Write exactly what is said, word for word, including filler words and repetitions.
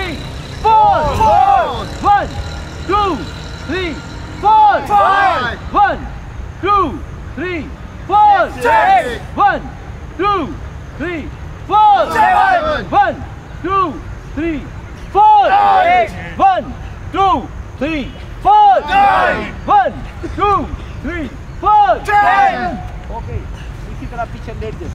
three, four. One, two, three, four. Five. One, two, three, four. Six. One, two, three, four. Seven. One, two, three, four. Eight. One, two, three, four. Nine. One, two, three, four. Ten. Okay, इसी तरह पीछे late जाए.